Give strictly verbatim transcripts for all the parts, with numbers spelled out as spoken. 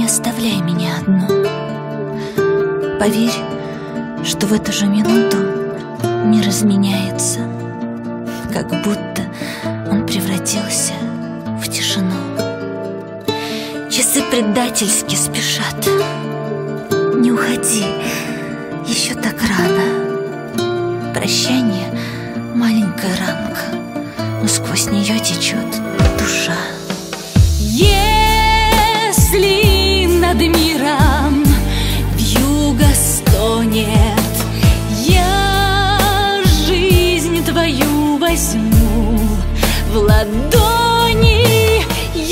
Не оставляй меня одну. Поверь, что в эту же минуту мир изменяется, как будто он превратился в тишину. Часы предательски спешат. Не уходи, еще так рано. Прощание — маленькая ранка, но сквозь нее течет душа. Если над миром вьюга стонет, я жизнь твою возьму в ладони.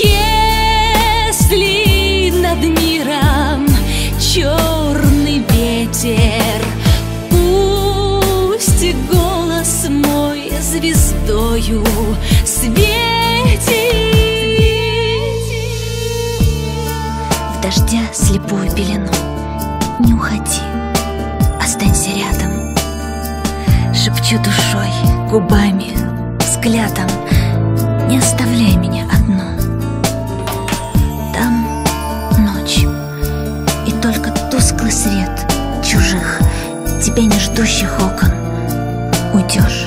Если над миром черный ветер, пусть голос мой звездою светит. В дождя слепую пелену не уходи, останься рядом. Шепчу душой, губами, взглядом, не оставляй меня одну. Там ночь, и только тусклый свет чужих, тебя не ждущих окон. Уйдешь